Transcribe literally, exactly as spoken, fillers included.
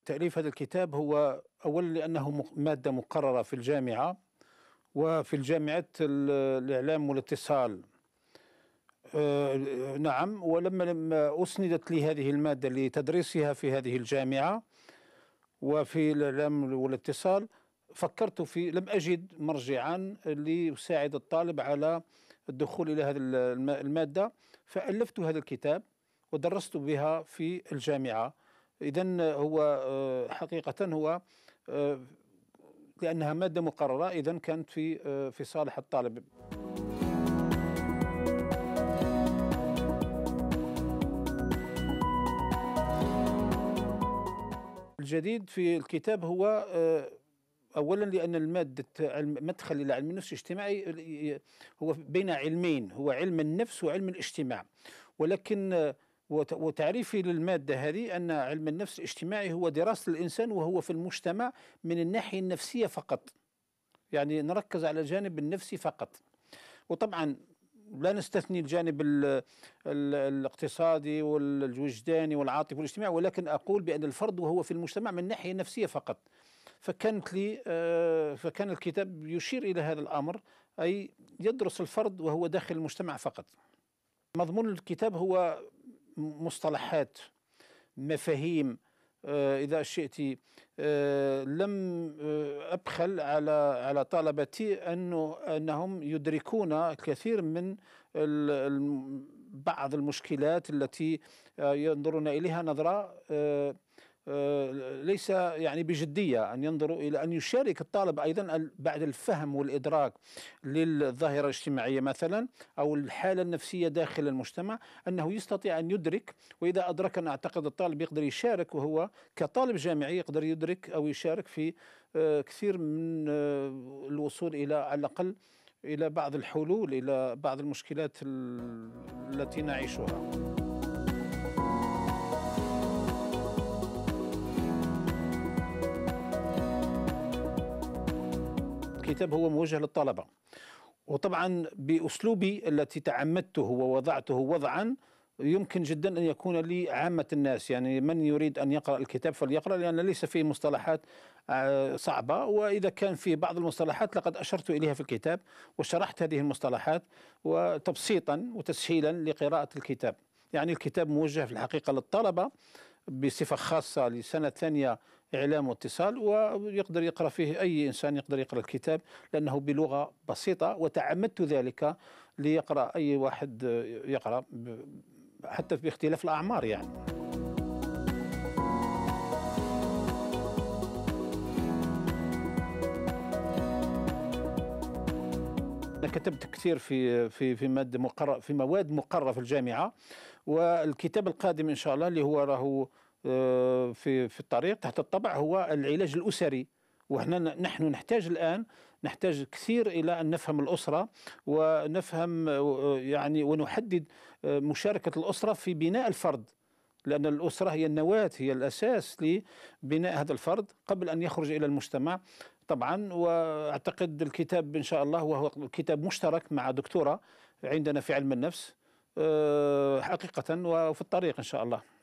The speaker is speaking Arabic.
تأليف هذا الكتاب هو أولا لأنه مق- مادة مقررة في الجامعة وفي الجامعة ال- الإعلام والاتصال. آه، نعم، ولما لما أسندت لي هذه المادة لتدريسها في هذه الجامعة وفي الإعلام والاتصال، فكرت في لم أجد مرجعا ليساعد الطالب على الدخول إلى هذه الم- المادة، فألفت هذا الكتاب ودرست بها في الجامعة. إذن هو آه، حقيقة هو آه، لأنها مادة مقررة، إذن كانت في آه، في صالح الطالب. الجديد في الكتاب هو آه، أولا لأن المادة علم مدخل إلى علم النفس الاجتماعي هو بين علمين، هو علم النفس وعلم الاجتماع. ولكن آه، وت- وتعريفي للمادة هذه أن علم النفس الاجتماعي هو دراسة الإنسان وهو في المجتمع من الناحية النفسية فقط، يعني نركز على الجانب النفسي فقط. وطبعا لا نستثني الجانب ال ال الاقتصادي والوجداني والعاطفي والاجتماعي، ولكن أقول بأن الفرد وهو في المجتمع من الناحية النفسية فقط. فكانت لي آه، فكان الكتاب يشير إلى هذا الأمر، أي يدرس الفرد وهو داخل المجتمع فقط. مضمون الكتاب هو مصطلحات، مفاهيم، آه، إذا شئت. آه، لم آه، أبخل على على طلبتي أنه أنهم يدركون الكثير من ال- الم- بعض المشكلات التي آه، ينظرون إليها نظرة آه، آه، ليس يعني بجدية، أن ينظروا إلى أن يشارك الطالب أيضا ال- بعد الفهم والإدراك للظاهرة الاجتماعية مثلا أو الحالة النفسية داخل المجتمع، أنه يستطيع أن يدرك. وإذا أدرك، أنا أعتقد الطالب يقدر يشارك، وهو كطالب جامعي يقدر يدرك أو يشارك في آه، كثير من آه، الوصول إلى على الأقل إلى بعض الحلول إلى بعض المشكلات ال- التي نعيشها. الكتاب هو موجه للطلبة، وطبعا بأسلوبي التي تعمدته ووضعته وضعا يمكن جدا أن يكون لعامة الناس، يعني من يريد أن يقرأ الكتاب فليقرأ، لأن ليس فيه مصطلحات آه، صعبة. وإذا كان في بعض المصطلحات لقد أشرت إليها في الكتاب وشرحت هذه المصطلحات وتبسيطا وتسهيلا لقراءة الكتاب. يعني الكتاب موجه في الحقيقة للطلبة بصفة خاصة لسنة ثانية إعلام واتصال، ويقدر يقرأ فيه أي إنسان، يقدر يقرأ الكتاب لأنه بلغة بسيطة. وتعمدت ذلك ليقرأ أي واحد يقرأ، ب- حتى باختلاف الأعمار يعني. أنا كتبت كثير في في في مادة مقرر في مواد مقررة في الجامعة، والكتاب القادم إن شاء الله اللي هو راهو آه، في في الطريق تحت الطبع هو العلاج الأسري. وإحنا ن- نحن نحتاج الآن، نحتاج كثير إلى أن نفهم الأسرة ونفهم آه، يعني ونحدد آه، مشاركة الأسرة في بناء الفرد، لأن الأسرة هي النواة، هي الأساس لبناء هذا الفرد قبل أن يخرج إلى المجتمع طبعا. وأعتقد الكتاب إن شاء الله وهو كتاب مشترك مع دكتورة عندنا في علم النفس، آه، حقيقة، وفي الطريق إن شاء الله.